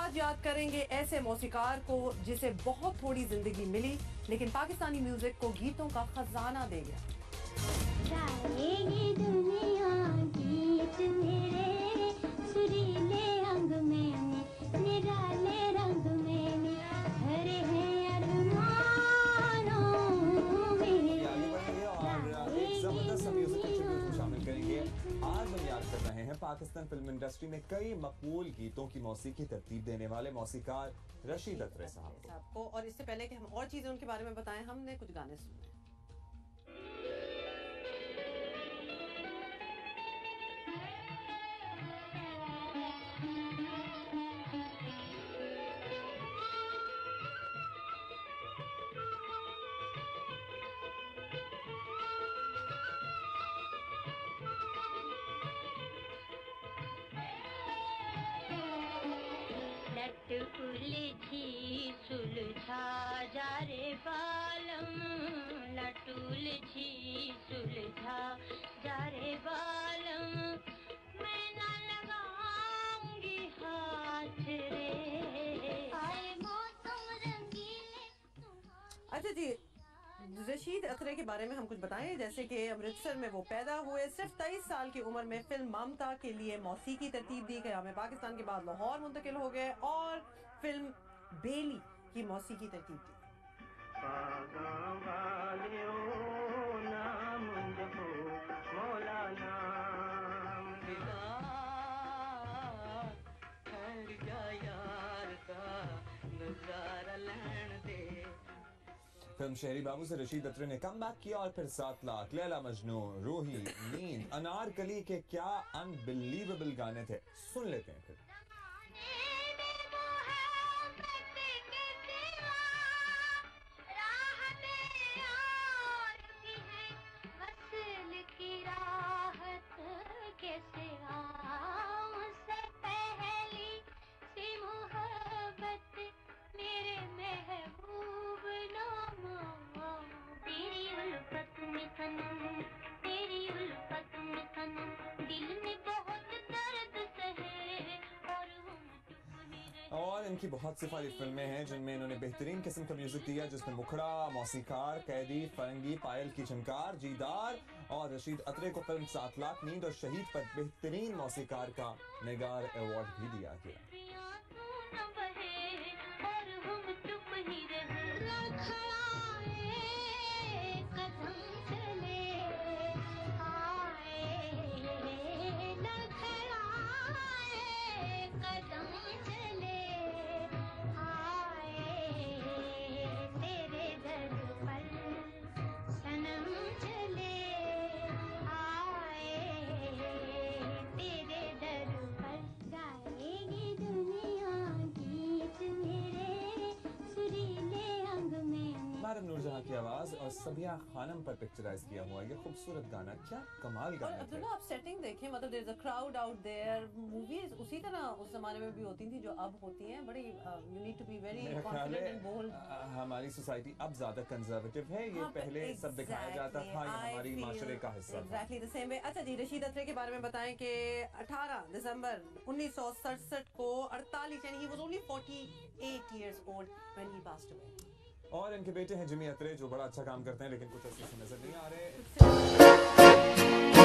आज याद करेंगे ऐसे मौसीकार को जिसे बहुत थोड़ी जिंदगी मिली लेकिन पाकिस्तानी म्यूजिक को गीतों का खजाना दे गया। जाएगी दुनिया गीत मेरे सुरीले अंग में निराले रंग में भरे हैं अरमानों में। और एक जबरदस्त म्यूजिकल ट्रिब्यूट में शामिल करेंगे। आज हम याद कर रहे हैं पाकिस्तान फिल्म इंडस्ट्री में कई मकबूल गीतों की मौसीकी तरतीब देने वाले मौसीकार रशीद अत्रे साहब को। और इससे पहले कि हम और चीजें उनके बारे में बताएं, हमने कुछ गाने सुने। लट उलझी सुलझा जा रे बालम, लट उलझी सुलझा जा रे बालम, मैं न लगाऊंगी हाथ रे आए मौसम रंगीले। अच्छा जी, रशीद अत्रे के बारे में हम कुछ बताएं। जैसे कि अमृतसर में वो पैदा हुए, सिर्फ 23 साल की उम्र में फिल्म ममता के लिए मौसीकी तरतीब दी गया। में पाकिस्तान के बाद लाहौर मुंतकिल हो गए और फिल्म बेली की मौसीकी तरतीब दी। फिल्म शहरी बाबू से रशीद अत्रे ने कम बैक किया और फिर 7 लाख, लैला मजनू, रूही, नींद, अनारकली के क्या अनबिलीवेबल गाने थे। सुन लेते हैं फिर। और इनकी बहुत सी सारी फिल्में हैं जिनमें इन्होंने बेहतरीन किस्म का म्यूजिक दिया, जिसमें मुखड़ा, मौसीकार, कैदी, फरंगी, पायल की झनकार, जीदार और रशीद अत्रे को फिल्म 7 लाख, नींद और शहीद पर बेहतरीन मौसीकार का निगार अवार्ड भी दिया गया। नूरजहां की आवाज और सबिया खानम पर पिक्चराइज किया हुआ ये खूबसूरत गाना, क्या कमाल गाना है। अब्दुल्ला, आप सेटिंग देखें, मतलब there is a crowd out there. Movies उसी तरह उस जमाने में भी होती थी जो अब होती हैं। बड़ी you need to be very confident and bold. हमारी सोसाइटी अब ज्यादा कंजर्वेटिव है, ये पहले सब दिखाया जाता था, ये हमारी माशरे का हिस्सा था। Exactly the same way. अच्छा जी, रशीद अत्रे के बारे में बताएं कि 18 दिसंबर 1967 को 48 यानी he was only 48 years old when he passed away. और इनके बेटे हैं जिमी अत्रे जो बड़ा अच्छा काम करते हैं लेकिन कुछ ऐसे नजर नहीं आ रहे।